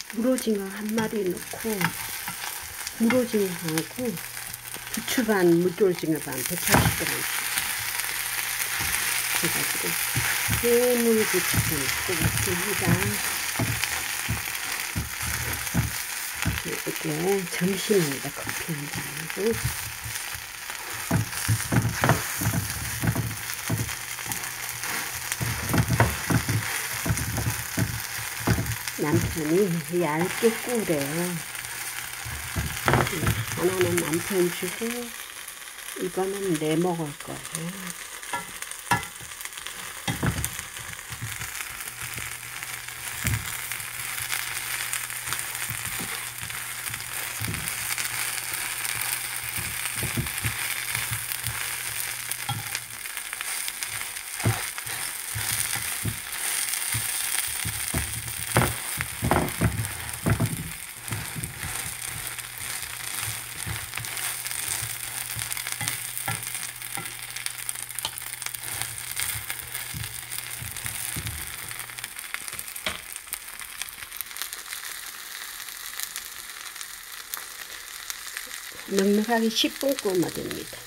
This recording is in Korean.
물오징어 한 마리 넣고 물오징어하고 부추 반, 물오징어 반 180g 해가지고 해물부추 넣고 먹습니다. 이게 점심입니다. 커피 한 잔하고. 남편이 얇게 구우래요. 하나는 남편 주고 이거는 내 먹을 거예요. 넉넉하게 10분 구우면 됩니다.